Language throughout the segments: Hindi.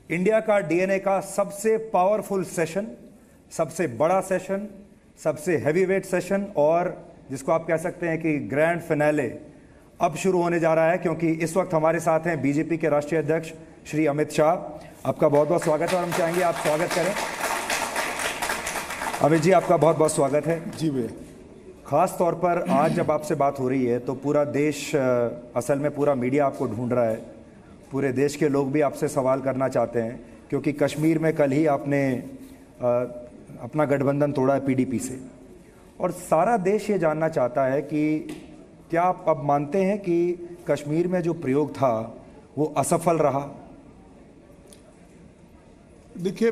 इंडिया का डीएनए का सबसे पावरफुल सेशन, सबसे बड़ा सेशन, सबसे हैवीवेट सेशन और जिसको आप कह सकते हैं कि ग्रैंड फिनाले अब शुरू होने जा रहा है, क्योंकि इस वक्त हमारे साथ हैं बीजेपी के राष्ट्रीय अध्यक्ष श्री अमित शाह। आपका बहुत बहुत स्वागत है और हम चाहेंगे आप स्वागत करें। अमित जी, आपका बहुत बहुत स्वागत है। जी भैया। खास तौर पर आज जब आपसे बात हो रही है तो पूरा देश, असल में पूरा मीडिया आपको ढूंढ रहा है। पूरे देश के लोग भी आपसे सवाल करना चाहते हैं, क्योंकि कश्मीर में कल ही आपने अपना गठबंधन तोड़ा है पीडीपी से, और सारा देश ये जानना चाहता है कि क्या आप अब मानते हैं कि कश्मीर में जो प्रयोग था वो असफल रहा? देखिए,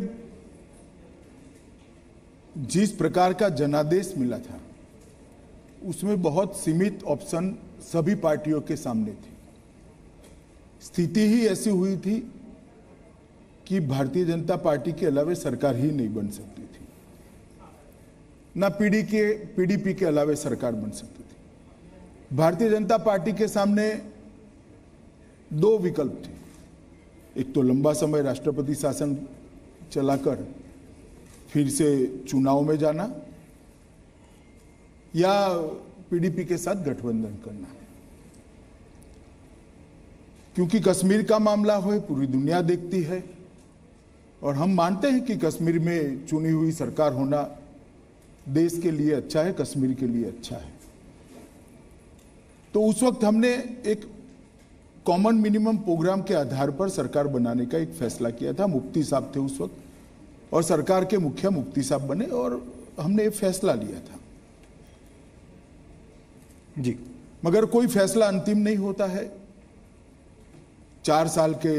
जिस प्रकार का जनादेश मिला था उसमें बहुत सीमित ऑप्शन सभी पार्टियों के सामने थे। स्थिति ही ऐसी हुई थी कि भारतीय जनता पार्टी के अलावे सरकार ही नहीं बन सकती थी, ना पीडीपी के अलावे सरकार बन सकती थी। भारतीय जनता पार्टी के सामने दो विकल्प थे। एक तो लंबा समय राष्ट्रपति शासन चलाकर फिर से चुनाव में जाना, या पीडीपी के साथ गठबंधन करना। क्योंकि कश्मीर का मामला हो पूरी दुनिया देखती है, और हम मानते हैं कि कश्मीर में चुनी हुई सरकार होना देश के लिए अच्छा है, कश्मीर के लिए अच्छा है। तो उस वक्त हमने एक कॉमन मिनिमम प्रोग्राम के आधार पर सरकार बनाने का एक फैसला किया था। मुफ्ती साहब थे उस वक्त, और सरकार के मुखिया मुफ्ती साहब बने, और हमने एक फैसला लिया था जी। मगर कोई फैसला अंतिम नहीं होता है। 4 साल के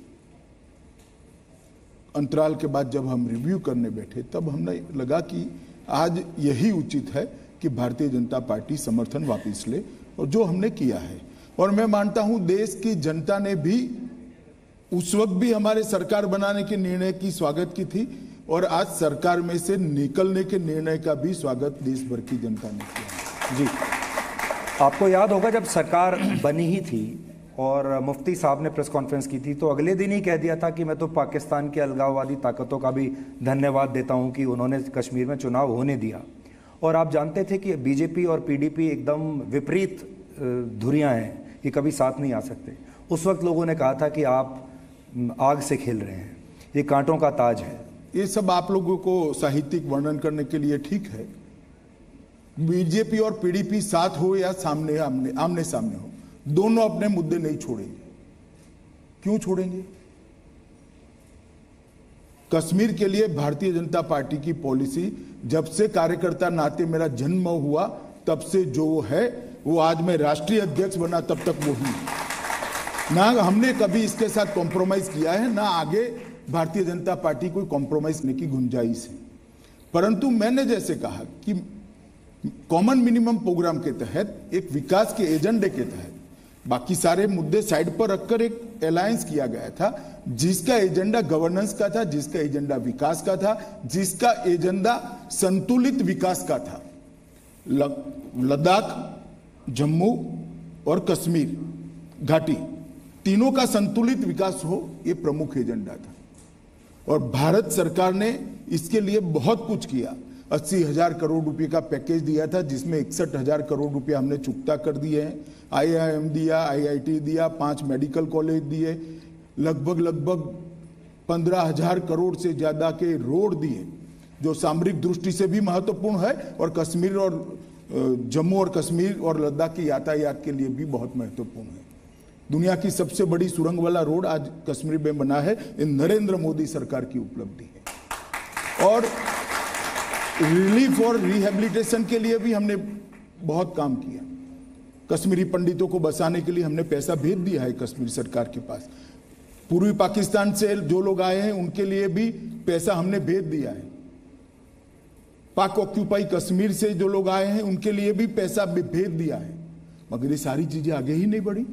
अंतराल के बाद जब हम रिव्यू करने बैठे, तब हमने लगा कि आज यही उचित है कि भारतीय जनता पार्टी समर्थन वापस ले, और जो हमने किया है। और मैं मानता हूं देश की जनता ने भी उस वक्त भी हमारे सरकार बनाने के निर्णय की स्वागत की थी, और आज सरकार में से निकलने के निर्णय का भी स्वागत देश भर की जनता ने किया जी। आपको याद होगा जब सरकार बनी ही थी और मुफ्ती साहब ने प्रेस कॉन्फ्रेंस की थी, तो अगले दिन ही कह दिया था कि मैं तो पाकिस्तान के अलगाववादी ताकतों का भी धन्यवाद देता हूं कि उन्होंने कश्मीर में चुनाव होने दिया। और आप जानते थे कि बीजेपी और पीडीपी एकदम विपरीत धुरियां हैं, ये कभी साथ नहीं आ सकते। उस वक्त लोगों ने कहा था कि आप आग से खेल रहे हैं, ये कांटों का ताज है। ये सब आप लोगों को साहित्यिक वर्णन करने के लिए ठीक है। बीजेपी और पीडीपी साथ हो या आमने सामने हो, दोनों अपने मुद्दे नहीं छोड़ेंगे। क्यों छोड़ेंगे? कश्मीर के लिए भारतीय जनता पार्टी की पॉलिसी, जब से कार्यकर्ता नाते मेरा जन्म हुआ तब से जो है वो आज मैं राष्ट्रीय अध्यक्ष बना तब तक वो ही, ना हमने कभी इसके साथ कॉम्प्रोमाइज किया है, ना आगे भारतीय जनता पार्टी कोई कॉम्प्रोमाइज करने की गुंजाइश है। परंतु मैंने जैसे कहा कि कॉमन मिनिमम प्रोग्राम के तहत, एक विकास के एजेंडे के तहत बाकी सारे मुद्दे साइड पर रखकर एक अलायंस किया गया था, जिसका एजेंडा गवर्नेंस का था, जिसका एजेंडा विकास का था, जिसका एजेंडा संतुलित विकास का था। लद्दाख, जम्मू और कश्मीर घाटी तीनों का संतुलित विकास हो, ये प्रमुख एजेंडा था। और भारत सरकार ने इसके लिए बहुत कुछ किया। 80,000 करोड़ रुपए का पैकेज दिया था, जिसमें 61,000 करोड़ रुपए हमने चुकता कर दिए हैं। IIM दिया, IIT दिया, 5 मेडिकल कॉलेज दिए, लगभग 15,000 करोड़ से ज्यादा के रोड दिए, जो सामरिक दृष्टि से भी महत्वपूर्ण है, और कश्मीर और जम्मू और कश्मीर और लद्दाख की यातायात के लिए भी बहुत महत्वपूर्ण है। दुनिया की सबसे बड़ी सुरंग वाला रोड आज कश्मीर में बना है, ये नरेंद्र मोदी सरकार की उपलब्धि है। और रिलीफ और रिहेबिलिटेशन के लिए भी हमने बहुत काम किया। कश्मीरी पंडितों को बसाने के लिए हमने पैसा भेज दिया है कश्मीर सरकार के पास। पूर्वी पाकिस्तान से जो लोग आए हैं उनके लिए भी पैसा हमने भेज दिया है। पाक ऑक्यूपाई कश्मीर से जो लोग आए हैं उनके लिए भी पैसा भेज दिया है। मगर ये सारी चीजें आगे ही नहीं बढ़ी।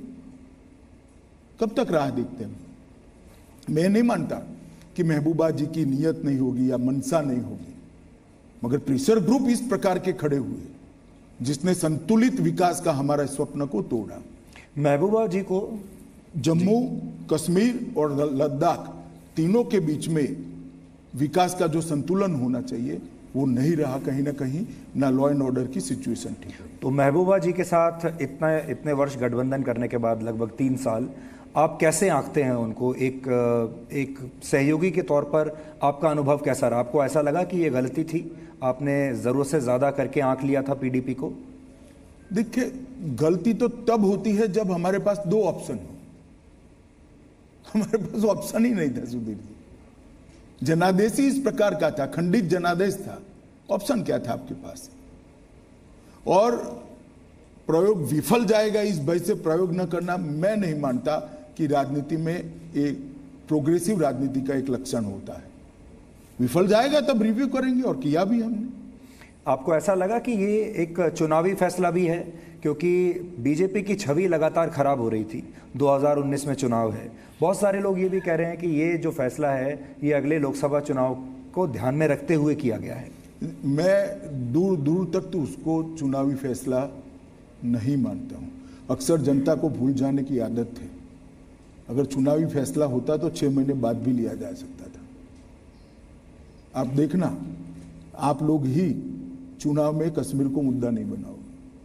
कब तक राह देखते हैं? मैं नहीं मानता कि महबूबा जी की नीयत नहीं होगी या मनसा नहीं होगी, मगर प्रेशर ग्रुप इस प्रकार के खड़े हुए जिसने संतुलित विकास का हमारा स्वप्न को तोड़ा। महबूबा जी को जम्मू, कश्मीर और लद्दाख तीनों के बीच में विकास का जो संतुलन होना चाहिए वो नहीं रहा कहीं ना कहीं, ना लॉ एंड ऑर्डर की सिचुएशन ठीक है। तो महबूबा जी के साथ इतने वर्ष गठबंधन करने के बाद, लगभग 3 साल, आप कैसे आंकते हैं उनको? एक सहयोगी के तौर पर आपका अनुभव कैसा रहा? आपको ऐसा लगा कि ये गलती थी, आपने जरूरत से ज्यादा करके आंक लिया था पीडीपी को? देखिए, गलती तो तब होती है जब हमारे पास 2 ऑप्शन हो। हमारे पास ऑप्शन ही नहीं था सुधीर जी। जनादेश ही इस प्रकार का था, खंडित जनादेश था। ऑप्शन क्या था आपके पास? और प्रयोग विफल जाएगा इस भय से प्रयोग न करना, मैं नहीं मानता कि राजनीति में एक प्रोग्रेसिव राजनीति का एक लक्षण होता है। विफल जाएगा तब रिव्यू करेंगे, और किया भी हमने। आपको ऐसा लगा कि ये एक चुनावी फैसला भी है? क्योंकि बीजेपी की छवि लगातार खराब हो रही थी, 2019 में चुनाव है। बहुत सारे लोग ये भी कह रहे हैं कि ये जो फैसला है ये अगले लोकसभा चुनाव को ध्यान में रखते हुए किया गया है। मैं दूर दूर तक तो उसको चुनावी फैसला नहीं मानता हूं। अक्सर जनता को भूल जाने की आदत है। अगर चुनावी फैसला होता तो 6 महीने बाद भी लिया जा सकता था। आप देखना, आप लोग ही चुनाव में कश्मीर को मुद्दा नहीं बनाओगे।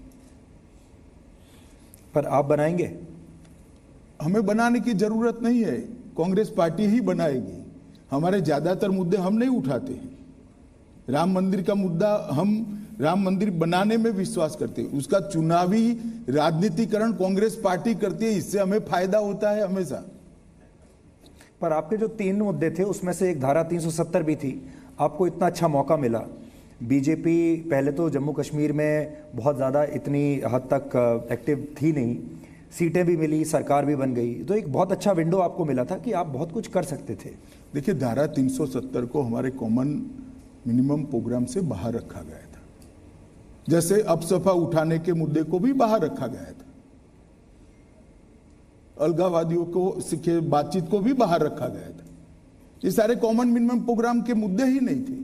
पर आप बनाएंगे? हमें बनाने की जरूरत नहीं है, कांग्रेस पार्टी ही बनाएगी। हमारे ज्यादातर मुद्दे हम नहीं उठाते हैं। राम मंदिर का मुद्दा, हम राम मंदिर बनाने में विश्वास करते हैं। उसका चुनावी राजनीतिकरण कांग्रेस पार्टी करती है, इससे हमें फायदा होता है हमेशा। पर आपके जो 3 मुद्दे थे उसमें से एक धारा 370 भी थी। आपको इतना अच्छा मौका मिला। बीजेपी पहले तो जम्मू कश्मीर में बहुत ज़्यादा इतनी हद तक एक्टिव थी नहीं, सीटें भी मिली, सरकार भी बन गई, तो एक बहुत अच्छा विंडो आपको मिला था कि आप बहुत कुछ कर सकते थे। देखिए, धारा 370 को हमारे कॉमन मिनिमम प्रोग्राम से बाहर रखा गया था। जैसे अपसफा उठाने के मुद्दे को भी बाहर रखा गया था, अलगाववादियों को सिखे बातचीत को भी बाहर रखा गया था। ये सारे कॉमन मिनिमम प्रोग्राम के मुद्दे ही नहीं थे।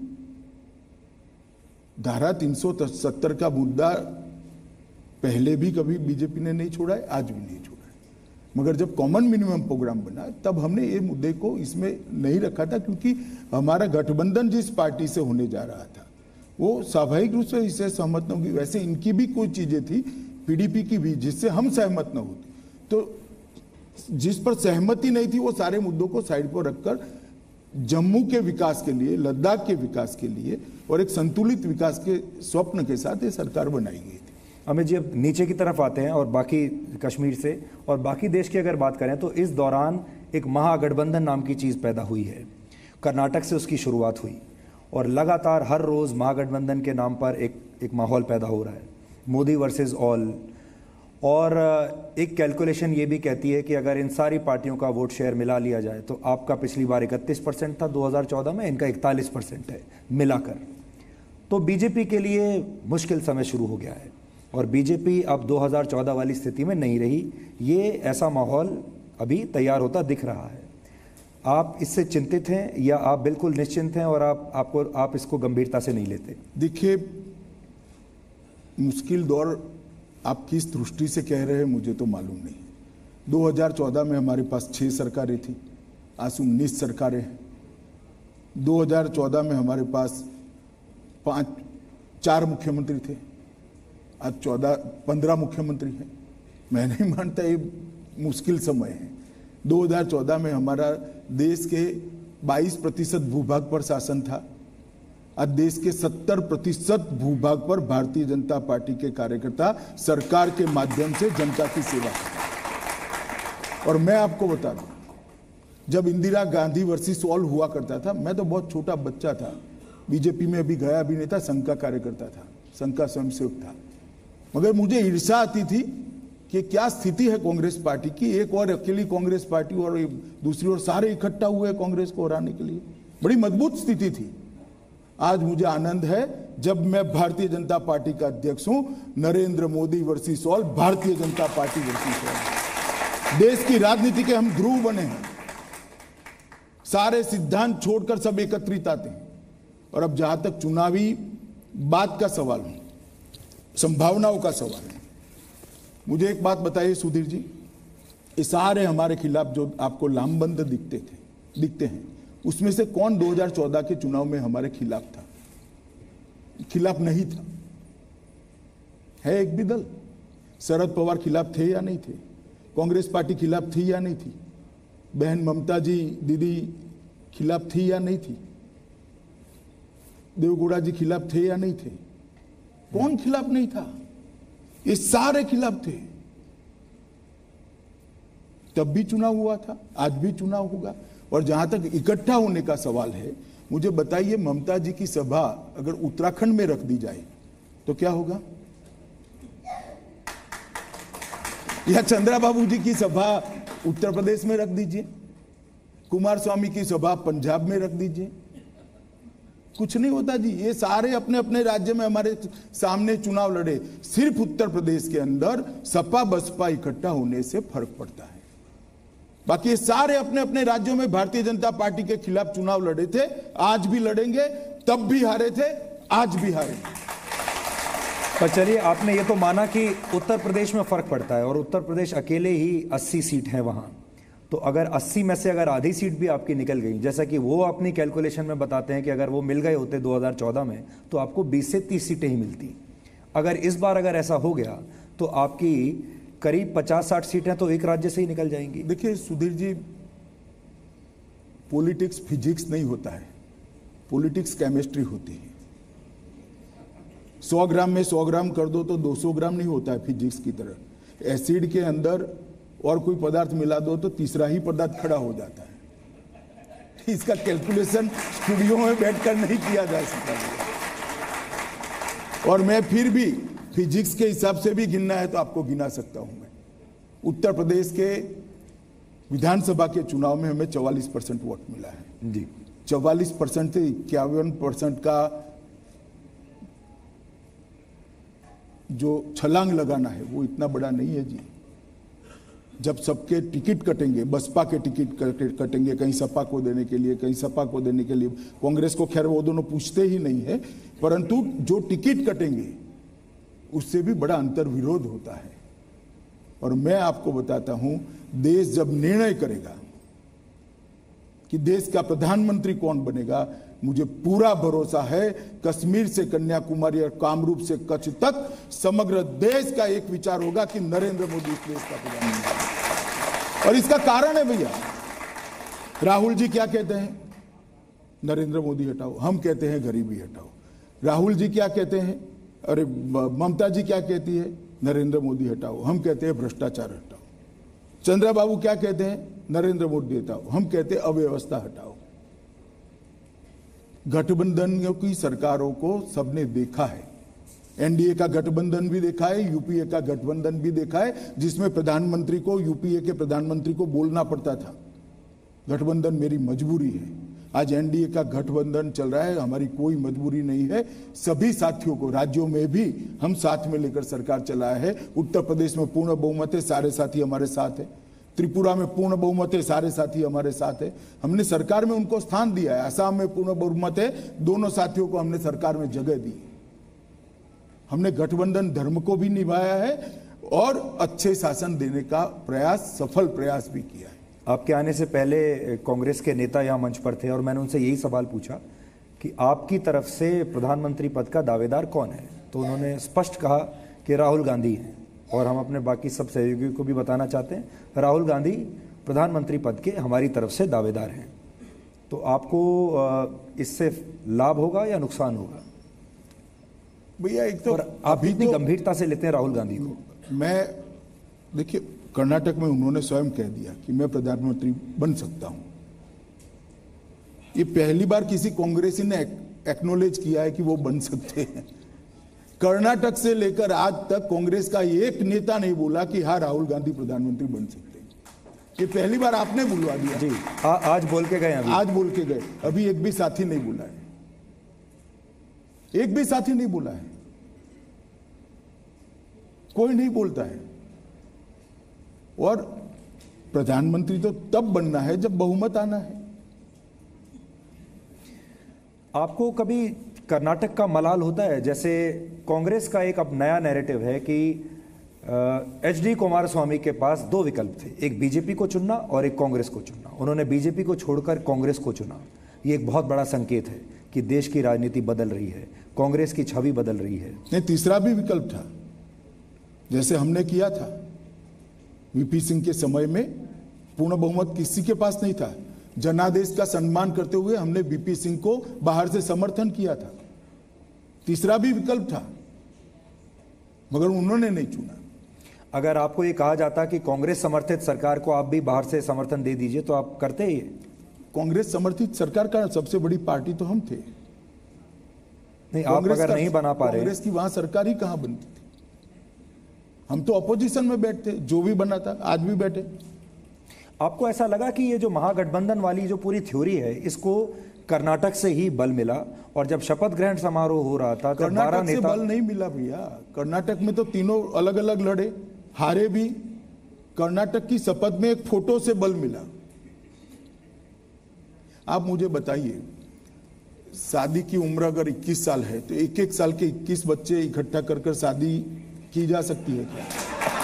धारा 370 का मुद्दा पहले भी कभी बीजेपी ने नहीं छोड़ा है, आज भी नहीं छोड़ा है। मगर जब कॉमन मिनिमम प्रोग्राम बना तब हमने ये मुद्दे को इसमें नहीं रखा था, क्योंकि हमारा गठबंधन जिस पार्टी से होने जा रहा था वो स्वाभाविक रूप से इससे सहमत न होगी। वैसे इनकी भी कोई चीजें थी, पीडीपी की भी, जिससे हम सहमत न होते। तो जिस पर सहमति नहीं थी वो सारे मुद्दों को साइड पर रखकर जम्मू के विकास के लिए, लद्दाख के विकास के लिए और एक संतुलित विकास के स्वप्न के साथ ये सरकार बनाई गई थी। अमित जी, अब नीचे की तरफ आते हैं और बाकी कश्मीर से और बाकी देश की अगर बात करें तो इस दौरान एक महागठबंधन नाम की चीज़ पैदा हुई है। कर्नाटक से उसकी शुरुआत हुई और लगातार हर रोज़ महागठबंधन के नाम पर एक माहौल पैदा हो रहा है, मोदी वर्सेस ऑल। और एक कैलकुलेशन ये भी कहती है कि अगर इन सारी पार्टियों का वोट शेयर मिला लिया जाए तो आपका पिछली बार 31% था 2014 में, इनका 41% है मिलाकर। तो बीजेपी के लिए मुश्किल समय शुरू हो गया है और बीजेपी अब 2014 वाली स्थिति में नहीं रही। ये ऐसा माहौल अभी तैयार होता दिख रहा है। आप इससे चिंतित हैं या आप बिल्कुल निश्चिंत हैं और आप इसको गंभीरता से नहीं लेते? देखिए, मुश्किल दौर आप किस दृष्टि से कह रहे हैं मुझे तो मालूम नहीं। 2014 में हमारे पास 6 सरकारें थी, आज 19 सरकारें हैं। 2014 में हमारे पास 4 मुख्यमंत्री थे, आज 15 मुख्यमंत्री हैं। मैं नहीं मानता ये मुश्किल समय है। 2014 में हमारा देश के 22% भूभाग पर शासन था, आज देश के 70% भूभाग पर भारतीय जनता पार्टी के कार्यकर्ता सरकार के माध्यम से जनता की सेवा करते। और मैं आपको बता दूं, जब इंदिरा गांधी वर्सेस ऑल हुआ करता था, मैं तो बहुत छोटा बच्चा था, बीजेपी में अभी गया भी नहीं था, संघ का कार्यकर्ता था, संघ का स्वयंसेवक था। मगर मुझे ईर्ष्या आती थी कि क्या स्थिति है कांग्रेस पार्टी की। एक और अकेली कांग्रेस पार्टी और दूसरी ओर सारे इकट्ठा हुए कांग्रेस को हराने के लिए। बड़ी मजबूत स्थिति थी। आज मुझे आनंद है जब मैं भारतीय जनता पार्टी का अध्यक्ष हूं। Narendra Modi versus all, Bharatiya Janata party versus all. देश की राजनीति के हम ध्रुव बने हैं। सारे सिद्धांत छोड़कर सब एकत्रित आते हैं। और अब जहां तक चुनावी बात का सवाल है, संभावनाओं का सवाल है, मुझे एक बात बताइए सुधीर जी, ये सारे हमारे खिलाफ जो आपको लामबंद दिखते हैं, उसमें से कौन 2014 के चुनाव में हमारे खिलाफ था? खिलाफ नहीं था। है एक भी दल? शरद पवार खिलाफ थे या नहीं थे? कांग्रेस पार्टी खिलाफ थी या नहीं थी? बहन ममता जी दीदी खिलाफ थी या नहीं थी? देवगौड़ा जी खिलाफ थे या नहीं थे? कौन खिलाफ नहीं था? ये सारे खिलाफ थे। तब भी चुनाव हुआ था, आज भी चुनाव होगा। और जहां तक इकट्ठा होने का सवाल है, मुझे बताइए, ममता जी की सभा अगर उत्तराखंड में रख दी जाए तो क्या होगा? या चंद्रा बाबू जी की सभा उत्तर प्रदेश में रख दीजिए, कुमार स्वामी की सभा पंजाब में रख दीजिए, कुछ नहीं होता जी। ये सारे अपने अपने राज्य में हमारे सामने चुनाव लड़े। सिर्फ उत्तर प्रदेश के अंदर सपा बसपा इकट्ठा होने से फर्क पड़ता है। बाकी ये सारे अपने अपने राज्यों में भारतीय जनता पार्टी के खिलाफ चुनाव लड़े थे, आज भी लड़ेंगे, तब भी हारे थे, आज भी हारेंगे। पर चलिए, आपने ये तो माना कि उत्तर प्रदेश में फर्क पड़ता है और उत्तर प्रदेश अकेले ही 80 सीट है वहां। तो अगर 80 में से अगर आधी सीट भी आपकी निकल गई, जैसा कि वो अपनी कैलकुलेशन में बताते हैं कि अगर वो मिल गए होते 2014 में तो आपको 20 से 30 सीटें ही मिलती। अगर इस बार अगर ऐसा हो गया तो आपकी करीब 50-60 सीटें तो एक राज्य से ही निकल जाएंगी। देखिए सुधीर जी, पॉलिटिक्स फिजिक्स नहीं होता है, पॉलिटिक्स केमिस्ट्री होती है। 100 ग्राम में 100 ग्राम कर दो तो 200 ग्राम नहीं होता है फिजिक्स की तरह। एसिड के अंदर और कोई पदार्थ मिला दो तो तीसरा ही पदार्थ खड़ा हो जाता है। इसका कैलकुलेशन स्टूडियो में बैठकर नहीं किया जा सकता। और मैं फिर भी फिजिक्स के हिसाब से भी गिनना है तो आपको गिना सकता हूं मैं। उत्तर प्रदेश के विधानसभा के चुनाव में हमें 44% वोट मिला है जी। 44% से 51% का जो छलांग लगाना है वो इतना बड़ा नहीं है जी। जब सबके टिकट कटेंगे, बसपा के टिकट कटेंगे, कहीं सपा को देने के लिए, कहीं सपा को देने के लिए, कांग्रेस को खैर वो दोनों पूछते ही नहीं है, परंतु जो टिकट कटेंगे उससे भी बड़ा अंतर विरोध होता है। और मैं आपको बताता हूं, देश जब निर्णय करेगा कि देश का प्रधानमंत्री कौन बनेगा, मुझे पूरा भरोसा है कश्मीर से कन्याकुमारी और कामरूप से कच्छ तक समग्र देश का एक विचार होगा कि नरेंद्र मोदी इस देश का प्रधानमंत्री। और इसका कारण है भैया, राहुल जी क्या कहते हैं? नरेंद्र मोदी हटाओ। हम कहते हैं गरीबी हटाओ। राहुल जी क्या कहते हैं? अरे ममता जी क्या कहती है? नरेंद्र मोदी हटाओ। हम कहते हैं भ्रष्टाचार हटाओ। चंद्रा बाबू क्या कहते हैं? नरेंद्र मोदी हटाओ। हम कहते हैं अव्यवस्था हटाओ। गठबंधन की सरकारों को सबने देखा है, एनडीए का गठबंधन भी देखा है, यूपीए का गठबंधन भी देखा है, जिसमें प्रधानमंत्री को, यूपीए के प्रधानमंत्री को बोलना पड़ता था गठबंधन मेरी मजबूरी है। आज एनडीए का गठबंधन चल रहा है, हमारी कोई मजबूरी नहीं है। सभी साथियों को राज्यों में भी हम साथ में लेकर सरकार चलाया है। उत्तर प्रदेश में पूर्ण बहुमत है, सारे साथी हमारे साथ है। त्रिपुरा में पूर्ण बहुमत है, सारे साथी हमारे साथ है। हमने सरकार में उनको स्थान दिया है। असम में पूर्ण बहुमत है, दोनों साथियों को हमने सरकार में जगह दी। हमने गठबंधन धर्म को भी निभाया है और अच्छे शासन देने का प्रयास, सफल प्रयास भी किया है। आपके आने से पहले कांग्रेस के नेता यहाँ मंच पर थे और मैंने उनसे यही सवाल पूछा कि आपकी तरफ से प्रधानमंत्री पद का दावेदार कौन है, तो उन्होंने स्पष्ट कहा कि राहुल गांधी हैं। और हम अपने बाकी सब सहयोगियों को भी बताना चाहते हैं, राहुल गांधी प्रधानमंत्री पद के हमारी तरफ से दावेदार हैं। तो आपको इससे लाभ होगा या नुकसान होगा? भैया एक तो आप इतनी गंभीरता से लेते हैं राहुल गांधी को। मैं देखिए, कर्नाटक में उन्होंने स्वयं कह दिया कि मैं प्रधानमंत्री बन सकता हूं। ये पहली बार किसी कांग्रेसी ने एक्नॉलेज किया है कि वो बन सकते हैं। कर्नाटक से लेकर आज तक कांग्रेस का एक नेता नहीं बोला कि हाँ राहुल गांधी प्रधानमंत्री बन सकते हैं। ये पहली बार आपने बुलवा दिया जी। आज बोल के गए, आज बोल के गए। अभी एक भी साथी नहीं बोला है, एक भी साथी नहीं बोला है, कोई नहीं बोलता है। और प्रधानमंत्री तो तब बनना है जब बहुमत आना है। आपको कभी कर्नाटक का मलाल होता है? जैसे कांग्रेस का एक अब नया नैरेटिव है कि एचडी कुमारस्वामी के पास दो विकल्प थे, एक बीजेपी को चुनना और एक कांग्रेस को चुनना। उन्होंने बीजेपी को छोड़कर कांग्रेस को चुना। ये एक बहुत बड़ा संकेत है कि देश की राजनीति बदल रही है, कांग्रेस की छवि बदल रही है। नहीं, तीसरा भी विकल्प था, जैसे हमने किया था वीपी सिंह के समय में। पूर्ण बहुमत किसी के पास नहीं था, जनादेश का सम्मान करते हुए हमने वीपी सिंह को बाहर से समर्थन किया था। तीसरा भी विकल्प था, मगर उन्होंने नहीं चुना। अगर आपको ये कहा जाता कि कांग्रेस समर्थित सरकार को आप भी बाहर से समर्थन दे दीजिए तो आप करते ही? कांग्रेस समर्थित सरकार का सबसे बड़ी पार्टी तो हम थे। नहीं, आप अगर नहीं बना पा रहे, कांग्रेस की वहां सरकार ही कहां बनती थी? हम तो अपोजिशन में बैठते, जो भी बना था, आज भी बैठे। आपको ऐसा लगा कि ये जो महागठबंधन वाली जो पूरी थ्योरी है, इसको कर्नाटक से ही बल मिला? और जब शपथ ग्रहण समारोह हो रहा था, कर्नाटक से बल नहीं मिला भैया। कर्नाटक में तो तीनों अलग अलग लड़े, हारे भी। कर्नाटक की शपथ में एक फोटो से बल मिला। आप मुझे बताइए, शादी की उम्र अगर 21 साल है तो एक एक साल के 21 बच्चे इकट्ठा कर कर शादी की जा सकती है क्या?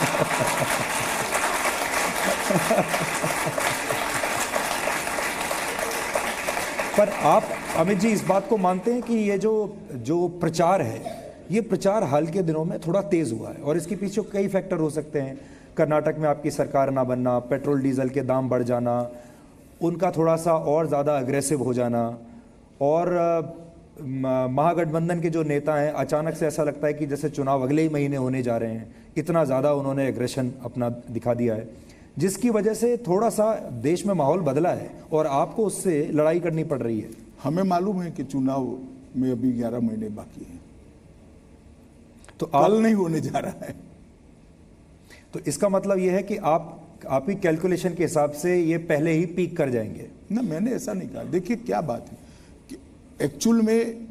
पर आप अमित जी इस बात को मानते हैं कि ये जो प्रचार है, ये प्रचार हाल के दिनों में थोड़ा तेज हुआ है और इसके पीछे कई फैक्टर हो सकते हैं? कर्नाटक में आपकी सरकार ना बनना, पेट्रोल डीजल के दाम बढ़ जाना, उनका थोड़ा सा और ज़्यादा अग्रेसिव हो जाना, और महागठबंधन के जो नेता हैं, अचानक से ऐसा लगता है कि जैसे चुनाव अगले ही महीने होने जा रहे हैं, इतना ज़्यादा उन्होंने एग्रेशन अपना दिखा दिया है, जिसकी वजह से थोड़ा सा देश में माहौल बदला है और आपको उससे लड़ाई करनी पड़ रही है। हमें मालूम है कि चुनाव में अभी 11 महीने बाकी हैं, तो कल नहीं होने जा रहा है। तो इसका मतलब यह है कि आप ही कैलकुलेशन के हिसाब से ये पहले ही पीक कर जाएंगे? ना, मैंने ऐसा नहीं कहा। देखिए क्या बात है कि एक्चुअल में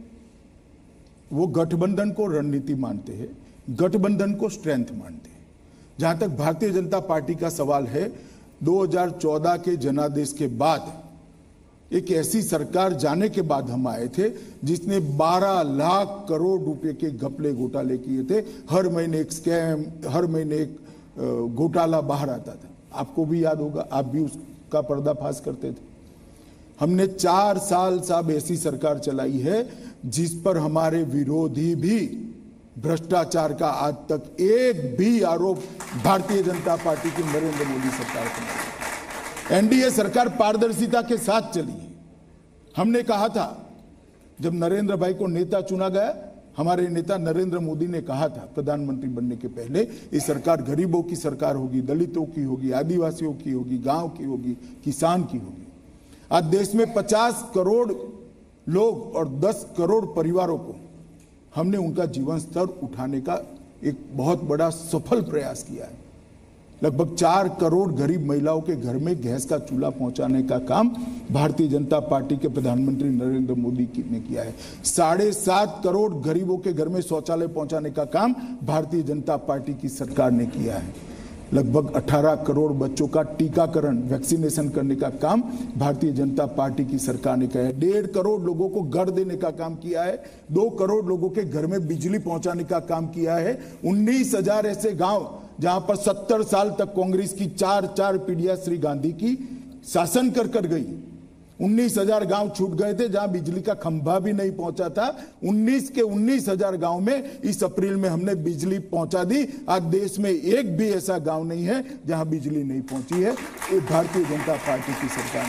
वो गठबंधन को रणनीति मानते हैं, गठबंधन को स्ट्रेंथ मानते हैं। जहां तक भारतीय जनता पार्टी का सवाल है, 2014 के जनादेश के बाद एक ऐसी सरकार जाने के बाद हम आए थे जिसने 12 लाख करोड़ रुपए के घपले घोटाले किए थे। हर महीने एक स्कैम, हर महीने एक घोटाला बाहर आता था। आपको भी याद होगा, आप भी उसका पर्दाफाश करते थे। हमने 4 साल साहब ऐसी सरकार चलाई है जिस पर हमारे विरोधी भी भ्रष्टाचार का आज तक एक भी आरोप भारतीय जनता पार्टी की नरेंद्र मोदी सरकार पर। एनडीए सरकार पारदर्शिता के साथ चली है। हमने कहा था, जब नरेंद्र भाई को नेता चुना गया, हमारे नेता नरेंद्र मोदी ने कहा था प्रधानमंत्री बनने के पहले, ये सरकार गरीबों की सरकार होगी, दलितों की होगी, आदिवासियों की होगी, गांव की होगी, किसान की होगी। आज देश में 50 करोड़ लोग और 10 करोड़ परिवारों को हमने उनका जीवन स्तर उठाने का एक बहुत बड़ा सफल प्रयास किया है। लगभग 4 करोड़ गरीब महिलाओं के घर में गैस का चूल्हा पहुंचाने का काम भारतीय जनता पार्टी के प्रधानमंत्री नरेंद्र मोदी ने किया है। 7.5 करोड़ गरीबों के घर में शौचालय पहुंचाने का काम भारतीय जनता पार्टी की सरकार ने किया है। लगभग 18 करोड़ बच्चों का टीकाकरण, वैक्सीनेशन करने का काम भारतीय जनता पार्टी की सरकार ने किया है। 1.5 करोड़ लोगों को घर देने का काम किया है। 2 करोड़ लोगों के घर में बिजली पहुंचाने का काम किया है। 19,000 ऐसे गांव जहां पर 70 साल तक कांग्रेस की 4 पीढ़ियां श्री गांधी की शासन कर गई। 19,000 गांव छूट गए थे जहां बिजली का खंभा भी नहीं पहुंचा था। 19,000 गांव में इस अप्रैल में हमने बिजली पहुंचा दी। आज देश में एक भी ऐसा गांव नहीं है जहां बिजली नहीं पहुंची है। ये भारतीय जनता पार्टी की सरकार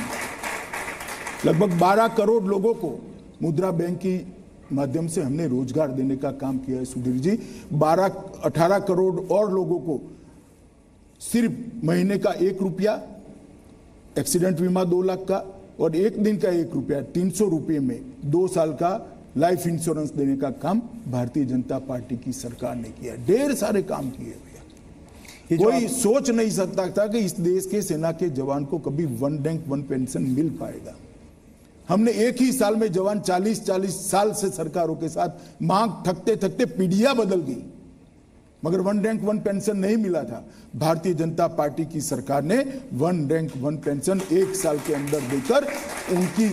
ने लगभग 12 करोड़ लोगों को मुद्रा बैंक की माध्यम से हमने रोजगार देने का काम किया है। सुधीर जी, 18 करोड़ और लोगों को सिर्फ महीने का 1 रुपया, एक्सीडेंट बीमा 2 लाख का, और 1 दिन का 1 रुपया, 300 रुपये में 2 साल का लाइफ इंश्योरेंस देने का काम भारतीय जनता पार्टी की सरकार ने किया। ढेर सारे काम किए भैया। कोई सोच नहीं सकता था कि इस देश के सेना के जवान को कभी 1 रैंक 1 पेंशन मिल पाएगा। हमने एक ही साल में जवान 40 साल से सरकारों के साथ मांग थकते थकते पीढ़ियां बदल गई, मगर 1 रैंक 1 पेंशन नहीं मिला था। भारतीय जनता पार्टी की सरकार ने 1 रैंक 1 पेंशन 1 साल के अंदर देकर उनकी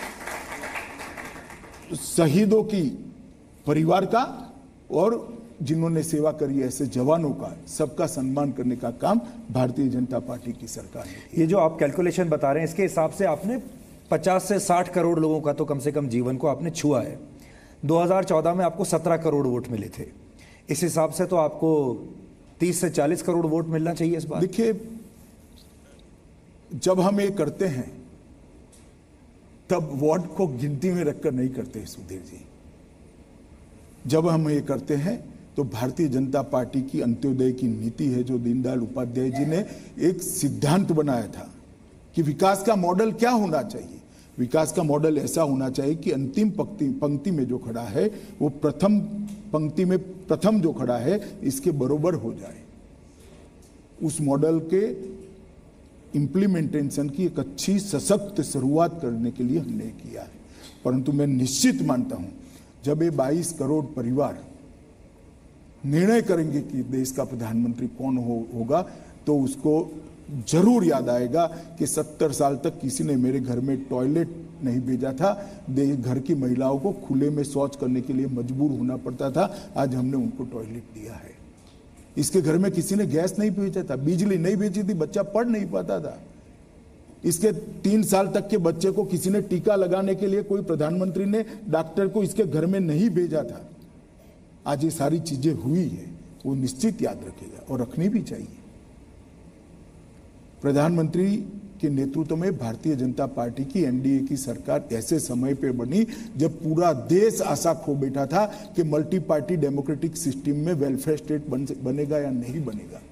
शहीदों की परिवार का और जिन्होंने सेवा करी ऐसे जवानों का सबका सम्मान करने का काम भारतीय जनता पार्टी की सरकार ने। ये जो आप कैलकुलेशन बता रहे हैं, इसके हिसाब से आपने 50 से 60 करोड़ लोगों का तो कम से कम जीवन को आपने छुआ है। 2014 में आपको 17 करोड़ वोट मिले थे। इस हिसाब से तो आपको 30 से 40 करोड़ वोट मिलना चाहिए इस बार। देखिए, जब हम ये करते हैं तब वोट को गिनती में रखकर नहीं करते सुधीर जी। जब हम ये करते हैं तो भारतीय जनता पार्टी की अंत्योदय की नीति है, जो दीनदयाल उपाध्याय जी ने एक सिद्धांत बनाया था कि विकास का मॉडल क्या होना चाहिए। विकास का मॉडल ऐसा होना चाहिए कि अंतिम पंक्ति में जो खड़ा है वो प्रथम पंक्ति में प्रथम जो खड़ा है इसके बरोबर हो जाए। उस मॉडल के इम्प्लीमेंटेशन की एक अच्छी सशक्त शुरुआत करने के लिए हमने किया है। परंतु मैं निश्चित मानता हूं, जब ये 22 करोड़ परिवार निर्णय करेंगे कि देश का प्रधानमंत्री कौन होगा, तो उसको जरूर याद आएगा कि 70 साल तक किसी ने मेरे घर में टॉयलेट नहीं भेजा था। घर की महिलाओं को खुले में शौच करने के लिए मजबूर होना पड़ता था, आज हमने उनको टॉयलेट दिया है। इसके घर में किसी ने गैस नहीं भेजा था, बिजली नहीं भेजी थी, बच्चा पढ़ नहीं पाता था। इसके 3 साल तक के बच्चे को किसी ने टीका लगाने के लिए कोई प्रधानमंत्री ने डॉक्टर को इसके घर में नहीं भेजा था। आज ये सारी चीजें हुई है, वो निश्चित याद रखेगा और रखनी भी चाहिए। प्रधानमंत्री के नेतृत्व में भारतीय जनता पार्टी की एनडीए की सरकार ऐसे समय पे बनी जब पूरा देश आशा खो बैठा था कि मल्टी पार्टी डेमोक्रेटिक सिस्टम में वेलफेयर स्टेट बनेगा या नहीं बनेगा।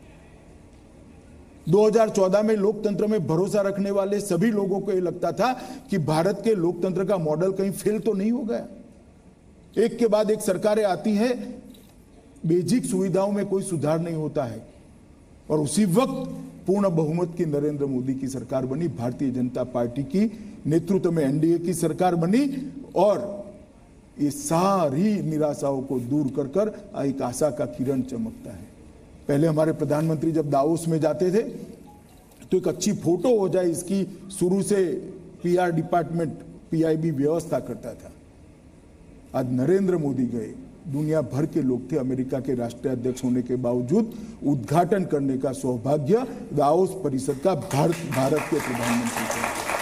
2014 में लोकतंत्र में भरोसा रखने वाले सभी लोगों को यह लगता था कि भारत के लोकतंत्र का मॉडल कहीं फेल तो नहीं हो गया। एक के बाद एक सरकारें आती है, बेसिक सुविधाओं में कोई सुधार नहीं होता है, और उसी वक्त पूर्ण बहुमत की नरेंद्र मोदी की सरकार बनी, भारतीय जनता पार्टी की नेतृत्व में एनडीए की सरकार बनी, और ये सारी निराशाओं को दूर कर कर एक आशा का किरण चमकता है। पहले हमारे प्रधानमंत्री जब दावोस में जाते थे तो एक अच्छी फोटो हो जाए इसकी शुरू से पीआर डिपार्टमेंट पीआईबी व्यवस्था करता था। आज नरेंद्र मोदी गए, दुनिया भर के लोग थे, अमेरिका के राष्ट्रीय अध्यक्ष होने के बावजूद उद्घाटन करने का सौभाग्य दावोस परिषद का भारत के प्रधानमंत्री को।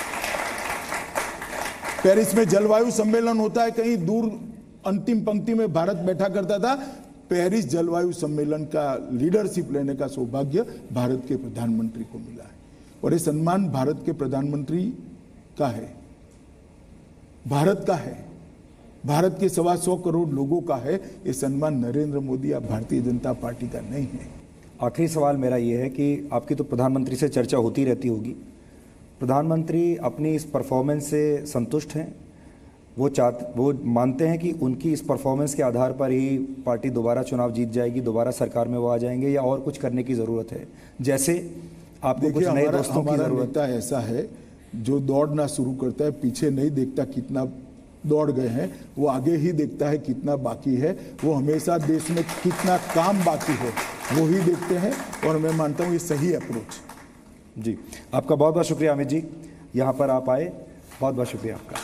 पेरिस में जलवायु सम्मेलन होता है, कहीं दूर अंतिम पंक्ति में भारत बैठा करता था। पेरिस जलवायु सम्मेलन का लीडरशिप लेने का सौभाग्य भारत के प्रधानमंत्री को मिला है, और ये सम्मान भारत के प्रधानमंत्री का है, भारत का है, भारत के 125 करोड़ लोगों का है। ये सम्मान नरेंद्र मोदी या भारतीय जनता पार्टी का नहीं है। आखिरी सवाल मेरा ये है कि आपकी तो प्रधानमंत्री से चर्चा होती रहती होगी, प्रधानमंत्री अपनी इस परफॉर्मेंस से संतुष्ट हैं? वो मानते हैं कि उनकी इस परफॉर्मेंस के आधार पर ही पार्टी दोबारा चुनाव जीत जाएगी, दोबारा सरकार में वो आ जाएंगे, या और कुछ करने की ज़रूरत है? जैसे आपको कुछ नए दोस्तों की ज़रूरत है। ऐसा है जो दौड़ना शुरू करता है, पीछे नहीं देखता कितना दौड़ गए हैं, वो आगे ही देखता है कितना बाकी है। वो हमेशा देश में कितना काम बाकी है वो ही देखते हैं, और मैं मानता हूँ ये सही अप्रोच। जी, आपका बहुत बहुत शुक्रिया अमित जी, यहाँ पर आप आए, बहुत बहुत शुक्रिया आपका।